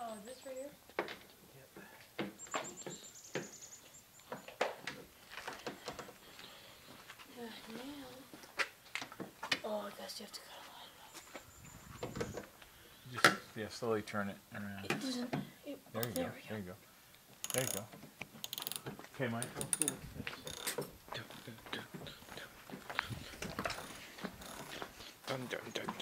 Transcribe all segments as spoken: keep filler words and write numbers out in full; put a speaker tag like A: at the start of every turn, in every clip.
A: Oh, is this right here?
B: Yep.
A: Uh, now. Oh, I guess you have to cut a line.
B: Just yeah, slowly turn it around.
A: It doesn't. It,
B: There you
A: there
B: go.
A: we
B: There you go. There you go. Okay, Michael. Cool.
C: Dun, dun, dun, dun.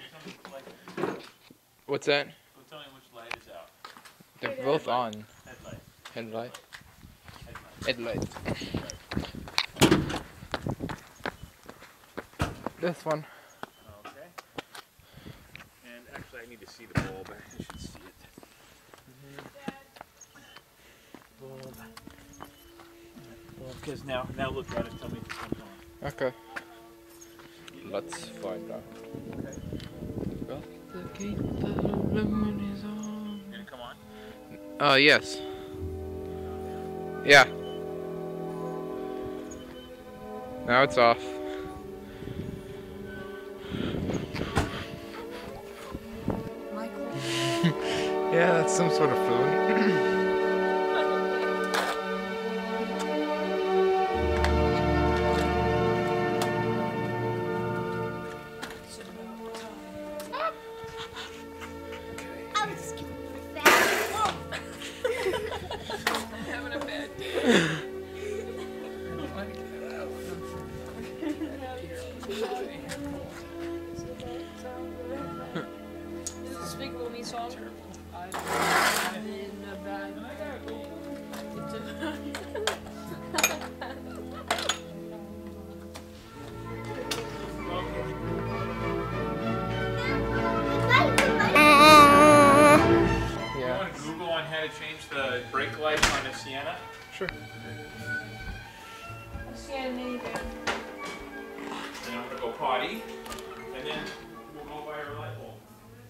C: What's that?
B: Go tell me which light is out.
C: They're both on.
B: Headlight.
C: Headlight.
B: Headlight.
C: Headlight. This one.
B: Okay. And actually, I need to see the bulb. I should see it. Bulb. Because now, now look at it. Tell me if this one's on.
C: Okay. Let's find out.
B: Okay.
C: Well, the gate, the lumen is on.
B: Did it come on?
C: Uh, yes. Yeah. Now it's off.
A: Michael.
C: Yeah, that's some sort of food.
A: This is a Despicable Me song. I've been a bad
B: You want to Google on how to change the brake light on a Sienna?
C: Sure.
A: Scandinavian.
B: Then I'm going to go potty, and then we'll go by our light bulb.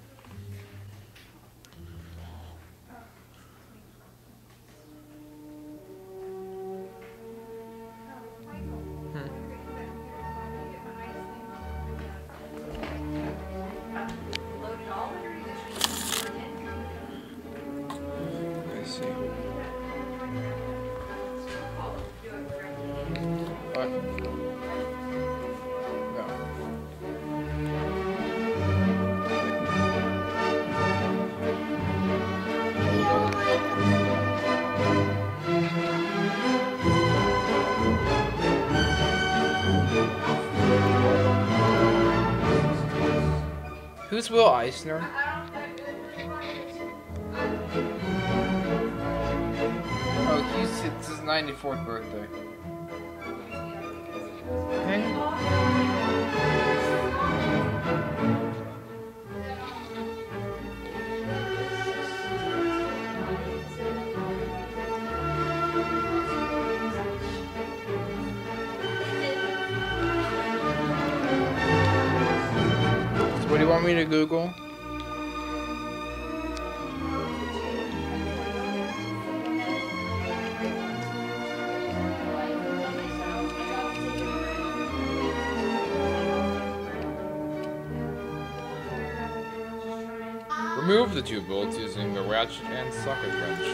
C: I see. What? No. Who's Will Eisner? Oh, he's it's his ninety-fourth birthday. Okay. So what do you want me to Google? Remove the two bolts using the ratchet and socket wrench.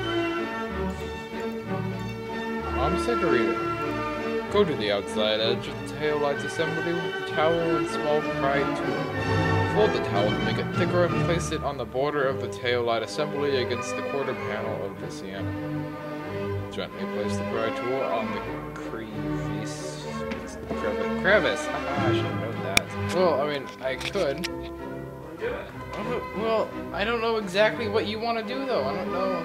C: Mom said to read it. Go to the outside edge of the taillights assembly with the towel and small pry tool. Fold the towel to make it thicker and place it on the border of the taillight assembly against the quarter panel of the Sienna. Gently place the pry tool on the crevice. Crevice. Crevice. Haha, I should have known that. Well, I mean, I could.
B: Do it.
C: Well, I don't know exactly what you want to do, though. I don't know.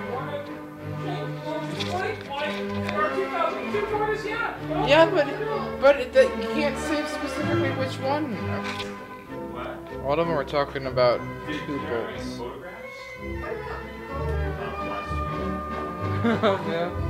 C: Yeah, but but it, that, you can't say specifically which one.
B: What?
C: All of them are talking about
B: Did
C: two
B: you have any
C: bolts.
B: photographs?
C: Oh, yeah.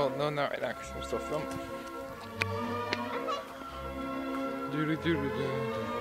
C: Well, no, not right now, because I'm still filming. Doo -doo -doo -doo -doo.